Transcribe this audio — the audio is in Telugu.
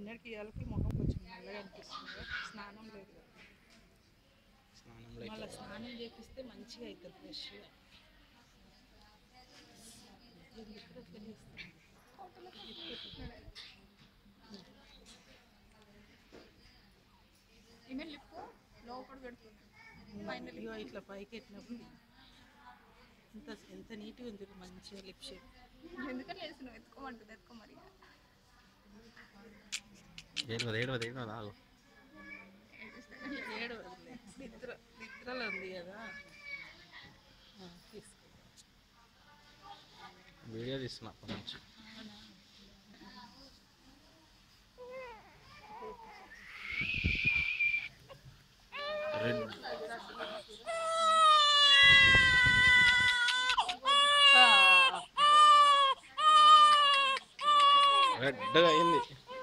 నిన్నటికి ఇవాళకి ముఖం కొంచెం నల్లగా అనిపిస్తుంది. స్నానం లేదు కదా, మళ్ళీ స్నానం చేపిస్తే మంచిగా అవుతుంది ఫ్రెష్గా. ఇగో ఇట్లా పైకి ఎట్టినప్పుడు ఎంత నీట్గా ఉంది, మంచిగా లిప్ షేప్. ఎందుకని లేసి నువ్వు ఎత్తుకోమంటుంది, ఎత్తుకో మరి. నిద్రలో ఉంది కదా. వీడియో తీస్తున్నా అప్పటి నుంచి. రెడ్గా అయింది.